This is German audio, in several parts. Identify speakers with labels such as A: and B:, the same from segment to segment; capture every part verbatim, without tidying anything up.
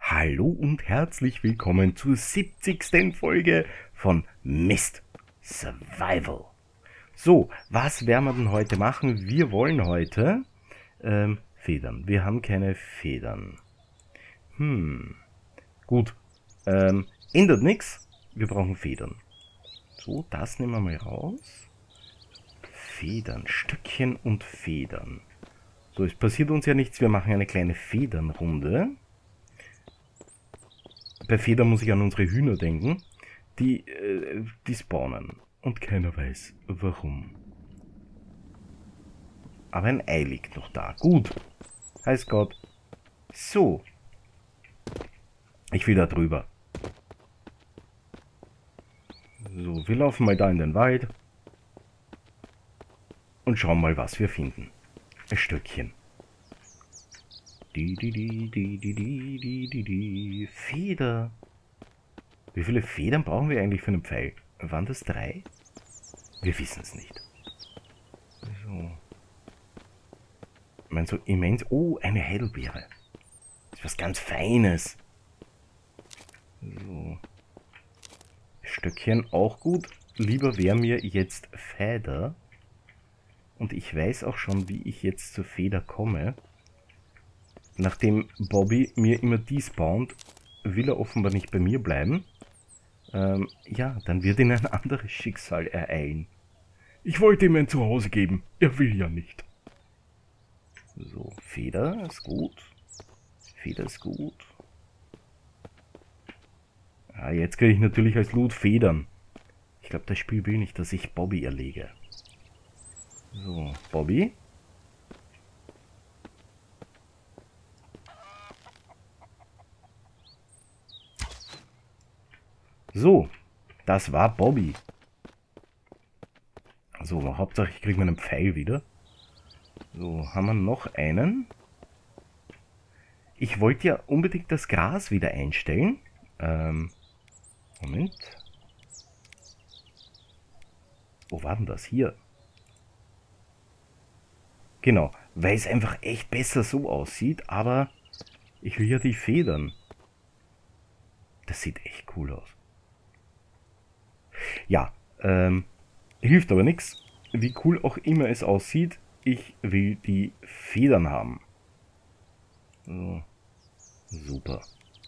A: Hallo und herzlich willkommen zur siebzigsten Folge von Myst Survival. So, was werden wir denn heute machen? Wir wollen heute ähm, Federn. Wir haben keine Federn. Hm, gut. Ähm, ändert nichts. Wir brauchen Federn. So, das nehmen wir mal raus. Federn, Stöckchen und Federn. So, es passiert uns ja nichts. Wir machen eine kleine Federnrunde. Bei Federn muss ich an unsere Hühner denken. Die, äh, die spawnen. Und keiner weiß, warum. Aber ein Ei liegt noch da. Gut. Heißt Gott. So. Ich will da drüber. So, wir laufen mal da in den Wald. Und schauen mal, was wir finden. Ein Stöckchen. Die, die, die, die, die, die, die, die, die. Feder. Wie viele Federn brauchen wir eigentlich für einen Pfeil? Waren das drei? Wir wissen es nicht. So. Ich meine, so immens. Oh, eine Heidelbeere. Das ist was ganz Feines. So. Stöckchen auch gut. Lieber wäre mir jetzt Feder. Und ich weiß auch schon, wie ich jetzt zur Feder komme. Nachdem Bobby mir immer despawnt, will er offenbar nicht bei mir bleiben. Ähm, ja, dann wird ihn ein anderes Schicksal ereilen. Ich wollte ihm ein Zuhause geben. Er will ja nicht. So, Feder ist gut. Feder ist gut. Ah, jetzt kriege ich natürlich als Loot Federn. Ich glaube, das Spiel will nicht, dass ich Bobby erlege. So, Bobby. So, das war Bobby. So, Hauptsache ich kriege meinen Pfeil wieder. So, haben wir noch einen. Ich wollte ja unbedingt das Gras wieder einstellen. Ähm, Moment. Wo war denn das? Hier. Genau, weil es einfach echt besser so aussieht, aber ich will ja die Federn. Das sieht echt cool aus. Ja, ähm, hilft aber nichts. Wie cool auch immer es aussieht, ich will die Federn haben. So, super.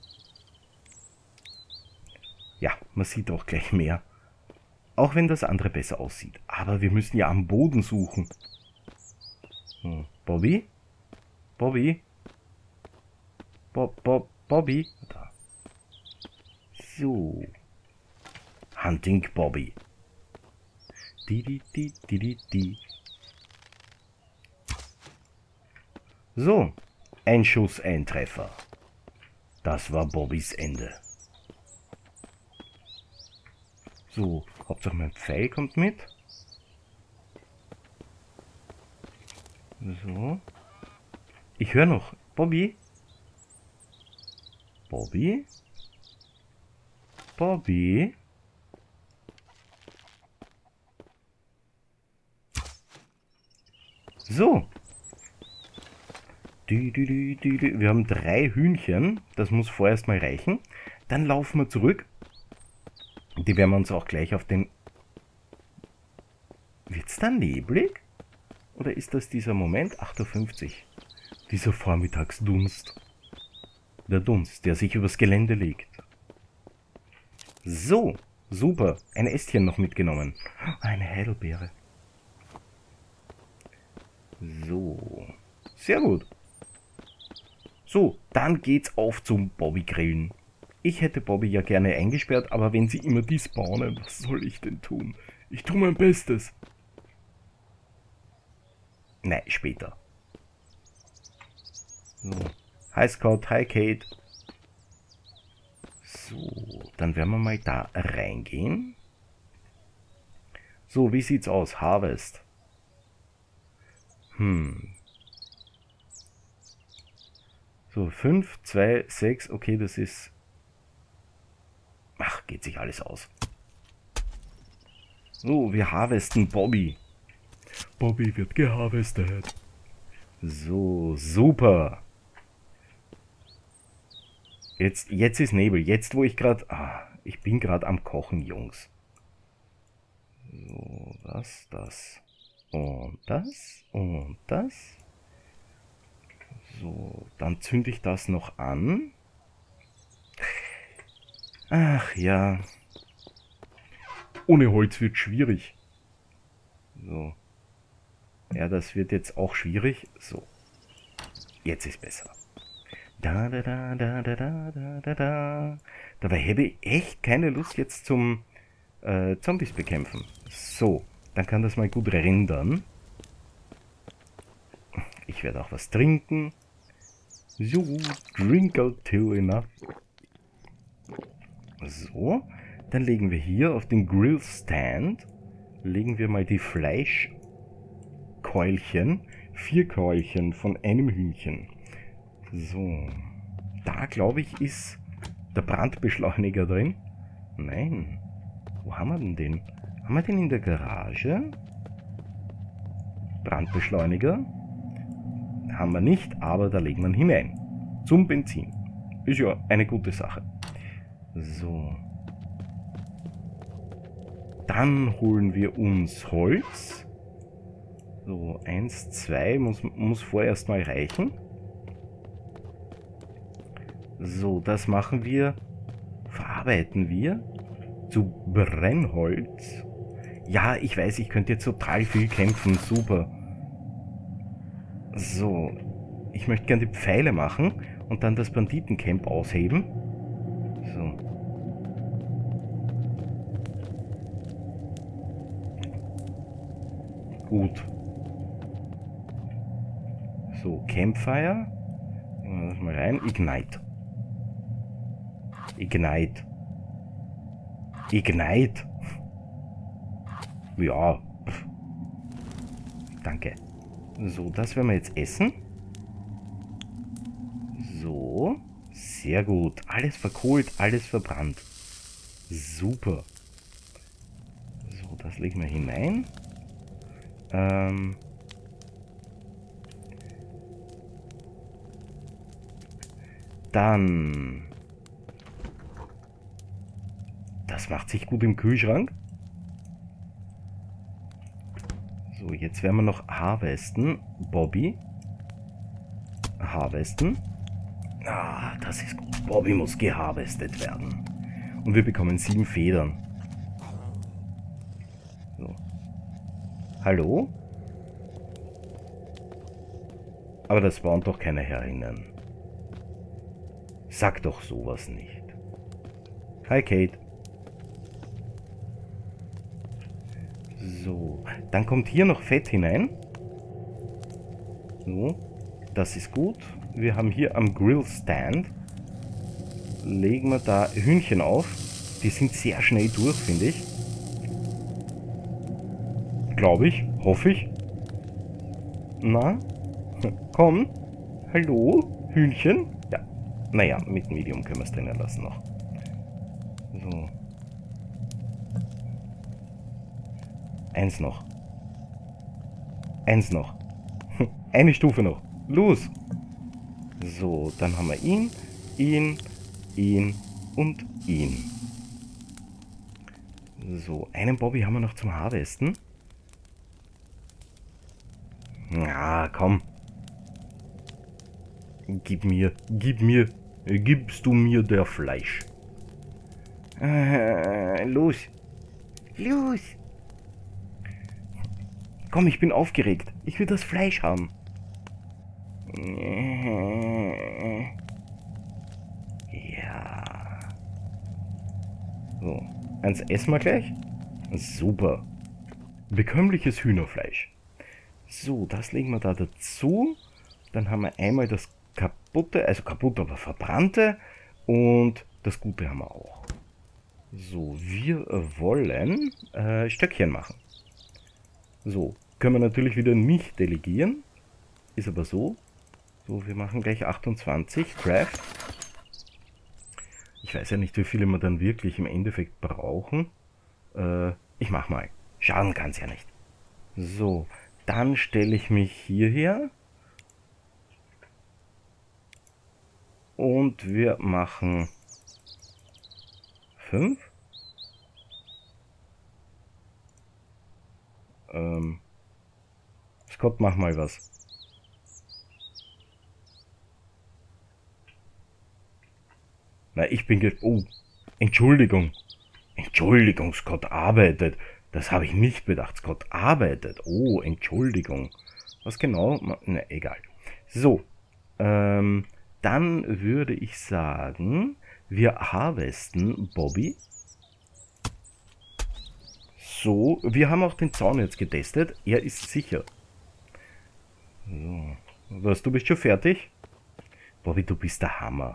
A: Ja, man sieht auch gleich mehr. Auch wenn das andere besser aussieht. Aber wir müssen ja am Boden suchen. So, Bobby? Bobby? Bob, Bob, Bobby? Da. So. Hunting Bobby. Die, die, die, die, die, die. So. Ein Schuss, ein Treffer. Das war Bobbys Ende. So. Hauptsache mein Pfeil kommt mit. So. Ich höre noch. Bobby? Bobby? Bobby? So. Die, die, die, die, die. Wir haben drei Hühnchen. Das muss vorerst mal reichen. Dann laufen wir zurück. Die werden wir uns auch gleich auf den... Wird's da neblig? Oder ist das dieser Moment? acht Uhr fünfzig. Dieser Vormittagsdunst. Der Dunst, der sich übers Gelände legt. So, super. Ein Ästchen noch mitgenommen. Eine Heidelbeere. So, sehr gut. So, dann geht's auf zum Bobby-Grillen. Ich hätte Bobby ja gerne eingesperrt, aber wenn sie immer despawnen, was soll ich denn tun? Ich tue mein Bestes. Nein, später. So. Hi Scott, hi Kate. So, dann werden wir mal da reingehen. So, wie sieht's aus? Harvest. Hm. So, fünf, zwei, sechs, okay, das ist... Ach, geht sich alles aus. So, wir harvesten Bobby. Bobby wird geharvestet. So, super. Jetzt, jetzt ist Nebel. Jetzt, wo ich gerade... Ah, ich bin gerade am Kochen, Jungs. So, das, das. Und das. Und das. So, dann zünde ich das noch an. Ach ja. Ohne Holz wird schwierig. So. Ja, das wird jetzt auch schwierig. So. Jetzt ist besser. Da, da, da, da, da, da, da, da. Dabei hätte ich echt keine Lust jetzt zum äh, Zombies bekämpfen. So, dann kann das mal gut rendern. Ich werde auch was trinken. So, drink till enough. So, dann legen wir hier auf den Grillstand, legen wir mal die Fleischkeulchen, vier Keulchen von einem Hühnchen. So, da glaube ich ist der Brandbeschleuniger drin. Nein, wo haben wir denn den? Haben wir den in der Garage? Brandbeschleuniger? Haben wir nicht, aber da legen wir ihn hinein. Zum Benzin. Ist ja eine gute Sache. So. Dann holen wir uns Holz. So, eins, zwei muss, muss vorerst mal reichen. So, das machen wir, verarbeiten wir zu Brennholz. Ja, ich weiß, ich könnte jetzt total viel kämpfen, super. So, ich möchte gerne die Pfeile machen und dann das Banditencamp ausheben. So. Gut. So, Campfire. Nehmen wir das mal rein. Ignite. Ignite. Ignite. Ja. Pff. Danke. So, das werden wir jetzt essen. So. Sehr gut. Alles verkohlt, alles verbrannt. Super. So, das legen wir hinein. Ähm. Dann. Das macht sich gut im Kühlschrank. So, jetzt werden wir noch harvesten. Bobby. Harvesten. Ah, das ist gut. Bobby muss geharvestet werden. Und wir bekommen sieben Federn. So. Hallo? Aber das spawnt doch keine Herinnen. Sag doch sowas nicht. Hi, Kate. So, dann kommt hier noch Fett hinein. So, das ist gut. Wir haben hier am Grillstand, legen wir da Hühnchen auf. Die sind sehr schnell durch, finde ich. Glaube ich, hoffe ich. Na, komm. Hallo, Hühnchen. Ja, naja, mit Medium können wir es drinnen lassen noch. So. Eins noch. Eins noch. Eine Stufe noch. Los. So, dann haben wir ihn, ihn, ihn und ihn. So, einen Bobby haben wir noch zum Harvesten. Na, komm. Gib mir, gib mir, gibst du mir der Fleisch. Äh, los. Los. Komm, ich bin aufgeregt. Ich will das Fleisch haben. Ja. So, eins essen wir gleich. Super. Bekömmliches Hühnerfleisch. So, das legen wir da dazu. Dann haben wir einmal das kaputte, also kaputt, aber verbrannte. Und das gute haben wir auch. So, wir wollen äh, Stöckchen machen. So, können wir natürlich wieder nicht delegieren. Ist aber so. So, wir machen gleich achtundzwanzig. Craft. Ich weiß ja nicht, wie viele wir dann wirklich im Endeffekt brauchen. Äh, ich mach mal. Schaden kann es ja nicht. So, dann stelle ich mich hierher. Und wir machen fünf. Ähm, Scott, mach mal was. Na, ich bin ge... Oh, Entschuldigung. Entschuldigung, Scott arbeitet. Das habe ich nicht bedacht. Scott arbeitet. Oh, Entschuldigung. Was genau? Na, egal. So, ähm, dann würde ich sagen, wir harvesten Bobby. So, wir haben auch den Zaun jetzt getestet. Er ist sicher. So. Was, du bist schon fertig? Bobby, du bist der Hammer.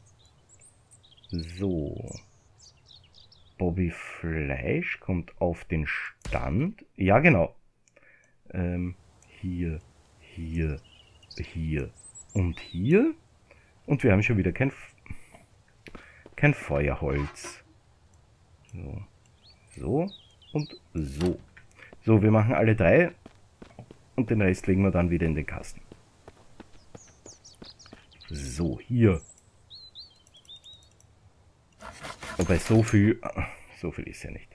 A: So. Bobby Fleisch kommt auf den Stand. Ja, genau. Ähm, hier, hier, hier und hier. Und wir haben schon wieder kein, kein Feuerholz. So. So und so. So, wir machen alle drei. Und den Rest legen wir dann wieder in den Kasten. So, hier. Wobei so viel, so viel ist ja nicht.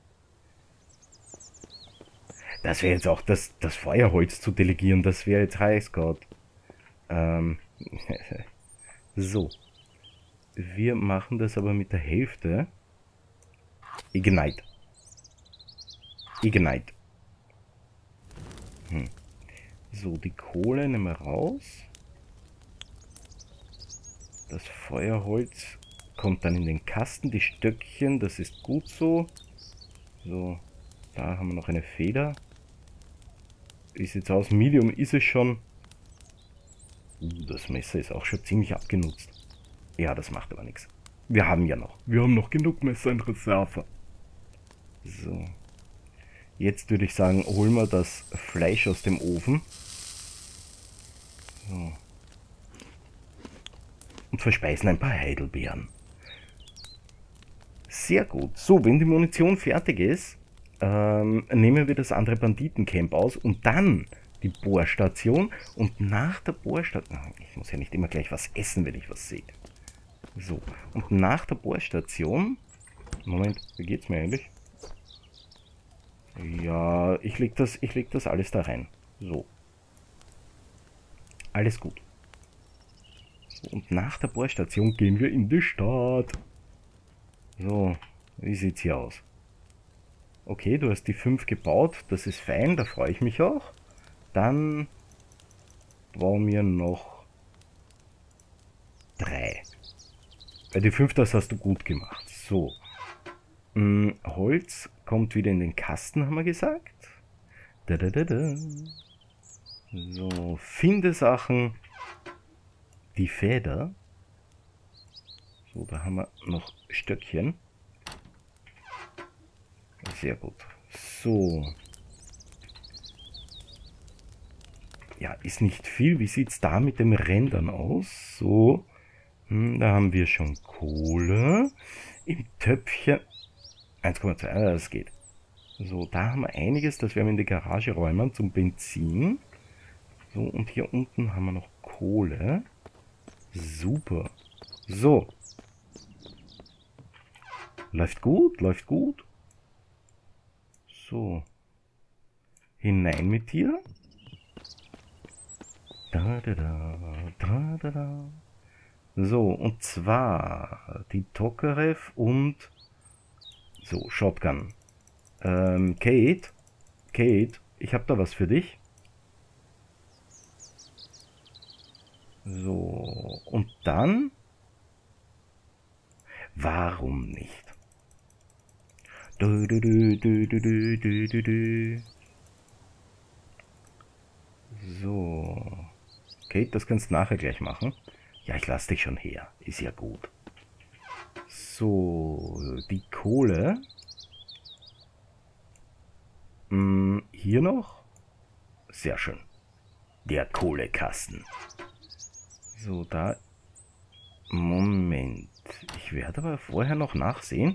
A: Das wäre jetzt auch das, das Feuerholz zu delegieren, das wäre jetzt Heißgott. Ähm, so. Wir machen das aber mit der Hälfte. Ignite. Ignite. Hm. So, die Kohle nehmen wir raus. Das Feuerholz kommt dann in den Kasten. Die Stöckchen, das ist gut so. So, da haben wir noch eine Feder. Wie sieht es aus? Medium ist es schon. Uh, das Messer ist auch schon ziemlich abgenutzt. Ja, das macht aber nichts. Wir haben ja noch. Wir haben noch genug Messer in Reserve. So. Jetzt würde ich sagen, holen wir das Fleisch aus dem Ofen. So. Und verspeisen ein paar Heidelbeeren. Sehr gut. So, wenn die Munition fertig ist, ähm, nehmen wir das andere Banditencamp aus und dann die Bohrstation. Und nach der Bohrstation... Ich muss ja nicht immer gleich was essen, wenn ich was sehe. So, und nach der Bohrstation... Moment, wie geht's mir eigentlich? Ja, ich leg das, ich leg das alles da rein. So. Alles gut. So, und nach der Bohrstation gehen wir in die Stadt. So, wie sieht's hier aus? Okay, du hast die fünf gebaut, das ist fein, da freue ich mich auch. Dann bauen wir noch drei. Bei die fünf, das hast du gut gemacht. So. Hm, Holz kommt wieder in den Kasten, haben wir gesagt. Da, da, da, da. So, finde Sachen. Die Feder. So, da haben wir noch Stöckchen. Sehr gut. So. Ja, ist nicht viel. Wie sieht es da mit dem Rändern aus? So. Hm, da haben wir schon Kohle. Im Töpfchen. eins Komma zwei, das geht. So, da haben wir einiges. Das werden wir in die Garage räumen zum Benzin. So, und hier unten haben wir noch Kohle. Super. So. Läuft gut, läuft gut. So. Hinein mit dir. Da, da, da, da, da, da. So, und zwar die Tokarev und so, Shotgun. Ähm, Kate, Kate, ich habe da was für dich. So, und dann, warum nicht? Du, du, du, du, du, du, du, du, du. So, Kate, das kannst du nachher gleich machen. Ja, ich lasse dich schon her, ist ja gut. So, die Kohle. Hm, hier noch. Sehr schön. Der Kohlekasten. So, da. Moment. Ich werde aber vorher noch nachsehen.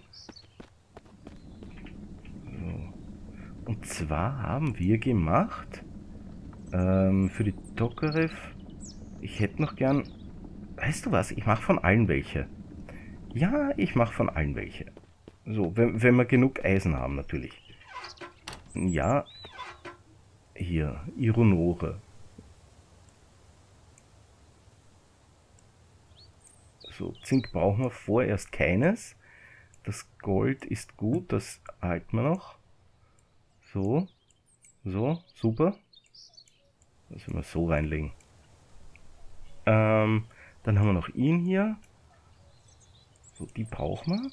A: So. Und zwar haben wir gemacht, ähm, für die Tokarev, ich hätte noch gern weißt du was? Ich mache von allen welche. Ja, ich mache von allen welche. So, wenn, wenn wir genug Eisen haben, natürlich. Ja. Hier, Ironore. So, Zink brauchen wir vorerst keines. Das Gold ist gut, das halten wir noch. So, so, super. Das werden wir so reinlegen. Ähm, dann haben wir noch ihn hier. So, die brauchen wir.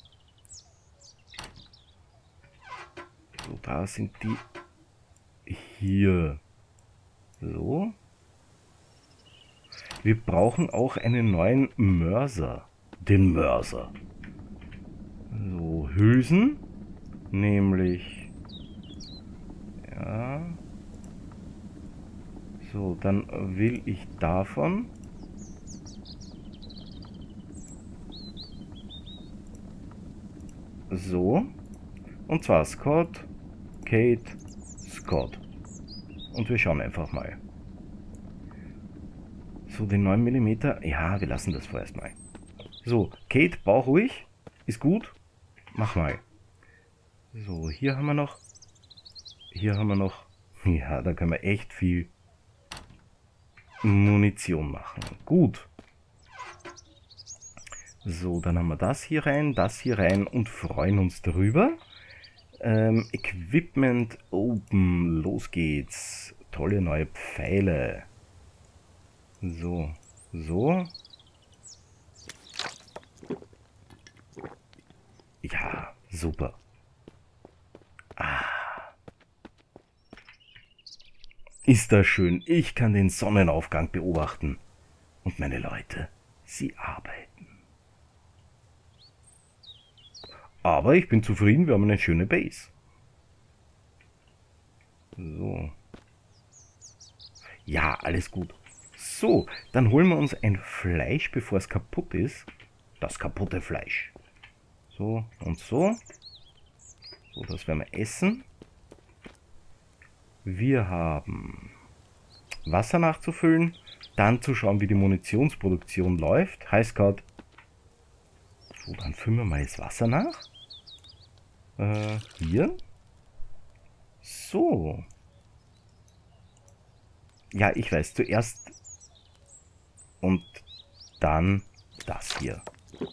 A: So, da sind die hier. So. Wir brauchen auch einen neuen Mörser. Den Mörser. So, Hülsen. Nämlich... Ja. So, dann will ich davon... So. Und zwar Scott, Kate, Scott. Und wir schauen einfach mal. So, den neun Millimeter. Ja, wir lassen das vorerst mal. So, Kate, bauch ruhig. Ist gut. Mach mal. So, hier haben wir noch. Hier haben wir noch. Ja, da können wir echt viel Munition machen. Gut. So, dann haben wir das hier rein, das hier rein und freuen uns darüber. Ähm, Equipment open. Los geht's. Tolle neue Pfeile. So, so. Ja, super. Ah. Ist das schön. Ich kann den Sonnenaufgang beobachten. Und meine Leute, sie arbeiten. Aber ich bin zufrieden, wir haben eine schöne Base. So. Ja, alles gut. So, dann holen wir uns ein Fleisch, bevor es kaputt ist. Das kaputte Fleisch. So und so. So, das werden wir essen. Wir haben Wasser nachzufüllen. Dann zu schauen, wie die Munitionsproduktion läuft. Heißt gerade... So, dann füllen wir mal das Wasser nach. Äh, hier. So. Ja, ich weiß, zuerst und dann das hier.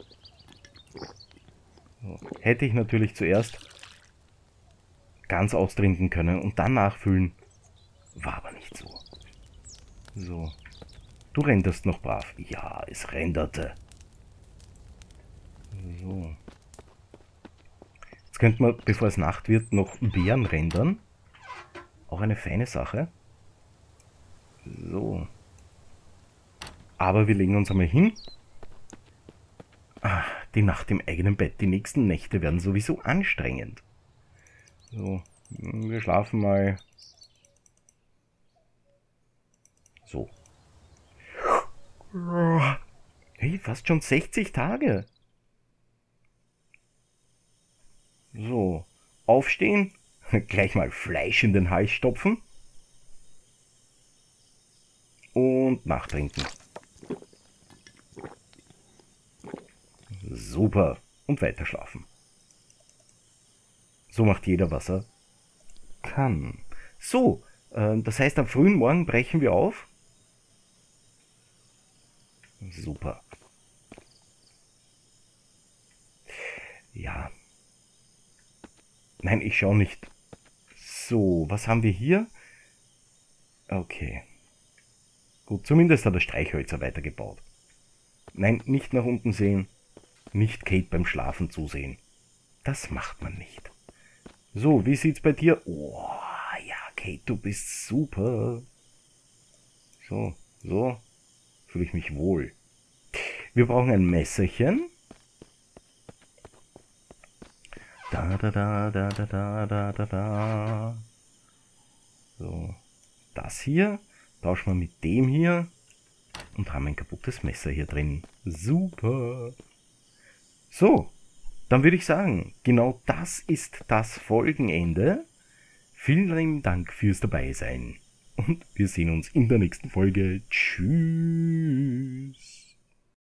A: So. Hätte ich natürlich zuerst ganz austrinken können und dann nachfüllen. War aber nicht so. So. Du renderst noch brav. Ja, es renderte. So. Jetzt könnte man, bevor es Nacht wird, noch Beeren rendern. Auch eine feine Sache. So. Aber wir legen uns einmal hin. Ah, die Nacht im eigenen Bett. Die nächsten Nächte werden sowieso anstrengend. So, wir schlafen mal. So. Hey, fast schon sechzig Tage. So, aufstehen, gleich mal Fleisch in den Hals stopfen und nachtrinken. Super, und weiter schlafen. So macht jeder, was er kann. So, äh, das heißt, am frühen Morgen brechen wir auf. Super. Ja. Nein, ich schaue nicht. So, was haben wir hier? Okay. Gut, zumindest hat der Streichhölzer weitergebaut. Nein, nicht nach unten sehen. Nicht Kate beim Schlafen zusehen. Das macht man nicht. So, wie sieht's bei dir? Oh, ja, Kate, du bist super. So, so. Fühle ich mich wohl. Wir brauchen ein Messerchen. Da, da, da, da, da, da, da, da, da. So, das hier tauschen wir mit dem hier und haben ein kaputtes Messer hier drin. Super. So, dann würde ich sagen, genau das ist das Folgenende. Vielen lieben Dank fürs Dabeisein und wir sehen uns in der nächsten Folge. Tschüss.